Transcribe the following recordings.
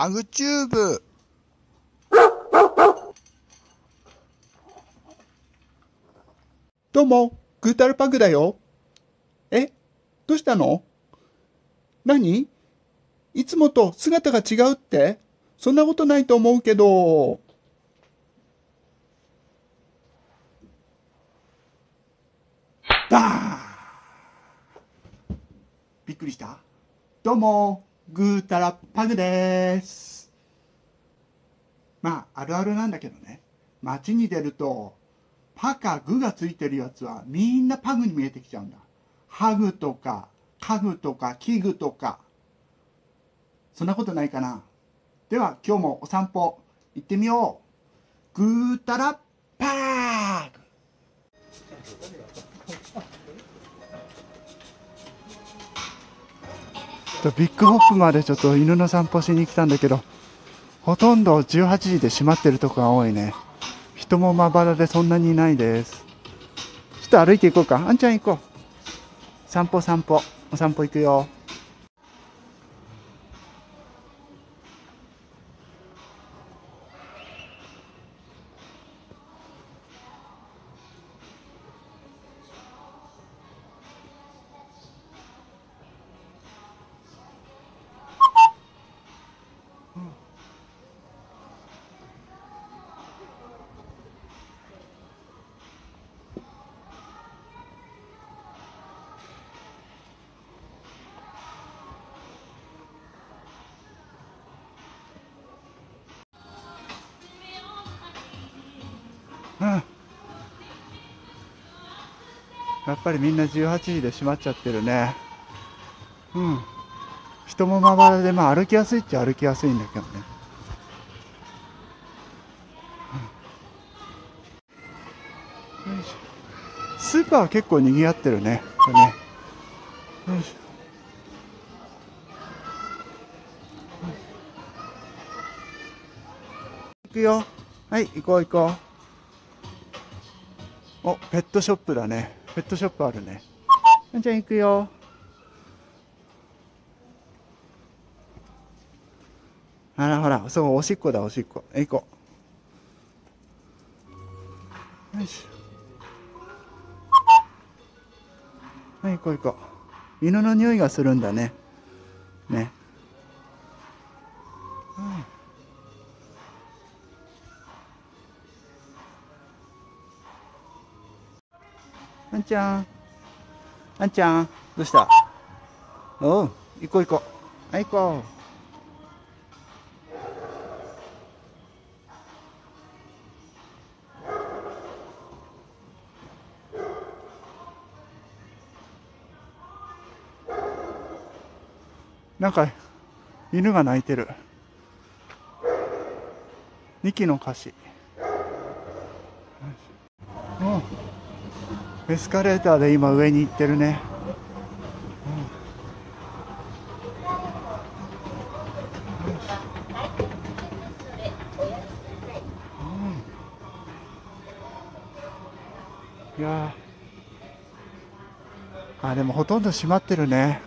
パグチューブ。 どうも、グータルパグだよ。どうしたの？何？いつもと姿が違うって？そんなことないと思うけど。バーン！びっくりした？どうも、グータラパグです。まあ、あるあるなんだけどね。街に出ると、パかグがついてるやつはみんなパグに見えてきちゃうんだ。ハグとか、家具とか、器具とか。そんなことないかな。では、今日もお散歩行ってみよう。グータラパーグ。ビッグホップまでちょっと犬の散歩しに来たんだけど、ほとんど18時で閉まってるとこが多いね。人もまばらでそんなにいないです。ちょっと歩いていこうか。あんちゃん行こう。散歩。お散歩行くよ。やっぱりみんな18時で閉まっちゃってるね。人もまばらで、歩きやすいっちゃ歩きやすいんだけどね。スーパーは結構賑わってるね。行くよ。はい、行こう。お、ペットショップだね。ペットショップあるね。じゃあ行くよ。あらほら、そう、おしっこだ、おしっこ。行こう。よいしょ。はい、行こう。犬の匂いがするんだね。ね。あんちゃん、どうした？おう、行こう。はい、行こう。なんか、犬が鳴いてる。2機の歌詞。エスカレーターで今上に行ってるね。いやでもほとんど閉まってるね。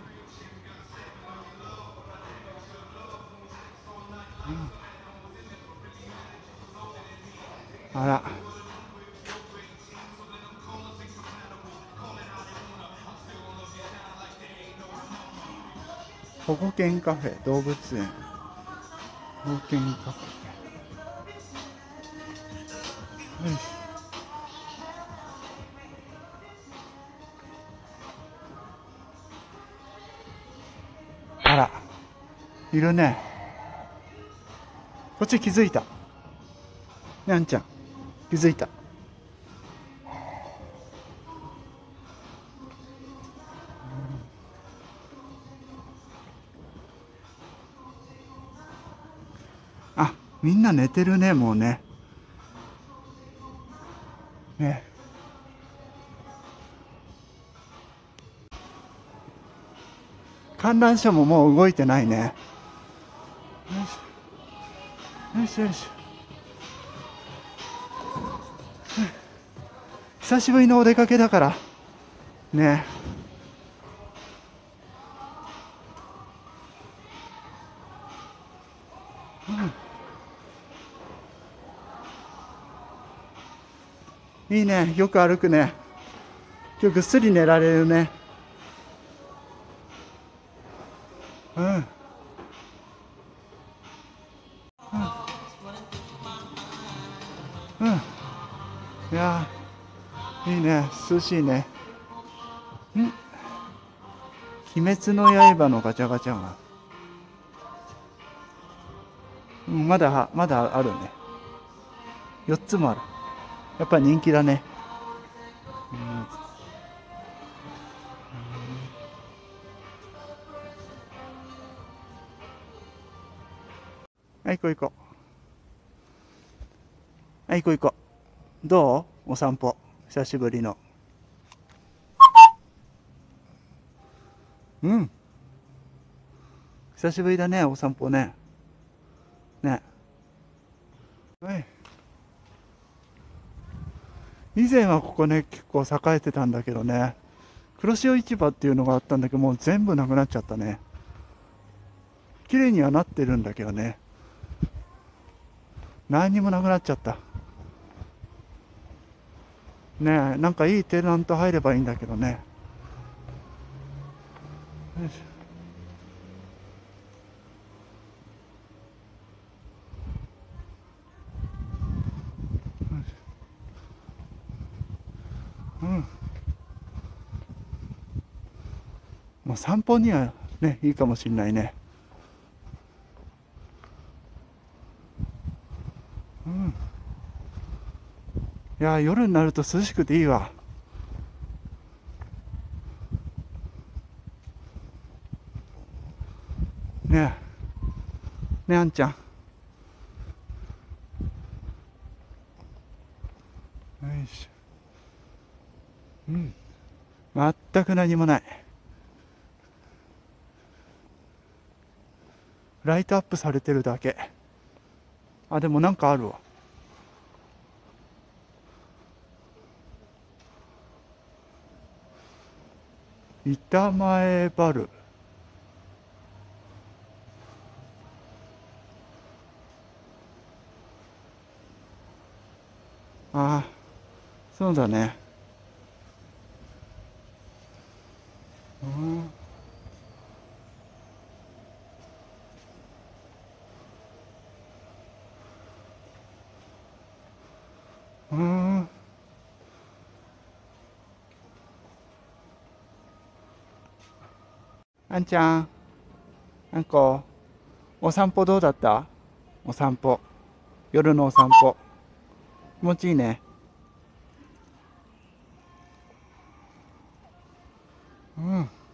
あら。保護犬カフェ、動物園。保護犬カフェ。よし。あら、いるね。こっち気づいた。にゃんちゃん、気づいた。あ、みんな寝てるね、もうね。観覧車ももう動いてないね。よし。久しぶりのお出かけだからね。 いいね、よく歩くね。今日ぐっすり寝られるね。うん。うん。いやー、いいね、涼しいね。鬼滅の刃のガチャガチャが。うん、まだあるね。4つもある。やっぱり人気だね。うん。はい、行こう行こう。はい、行こう行こう。どうお散歩。久しぶりの。うん。久しぶりだね、お散歩ね。ね。はい。以前はここね、結構栄えてたんだけどね。黒潮市場っていうのがあったんだけど、もう全部なくなっちゃったね。綺麗にはなってるんだけどね。何にもなくなっちゃった。ねえ、なんかいいテナント入ればいいんだけどね。よいしょ。うん。もう散歩にはね、いいかもしんないね。うん。いや、夜になると涼しくていいわ。ねえ。ねえ、あんちゃん。よいしょ。うん。全く何もない。ライトアップされてるだけ。あ、でもなんかあるわ。板前バル。ああ、そうだね。うん。うん。あんちゃん、あんこ、お散歩どうだった？お散歩。夜のお散歩。気持ちいいね。うん。